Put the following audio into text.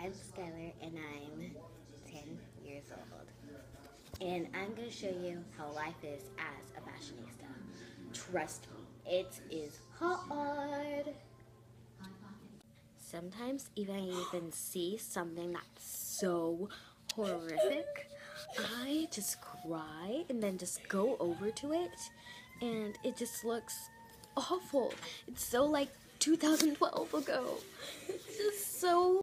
I'm Skylier and I'm 10 years old. And I'm going to show you how life is as a fashionista. Trust me, it is hard. Sometimes even I even see something that's so horrific, I just cry and then just go over to it, and it just looks awful. It's so like 2012 ago. It's just so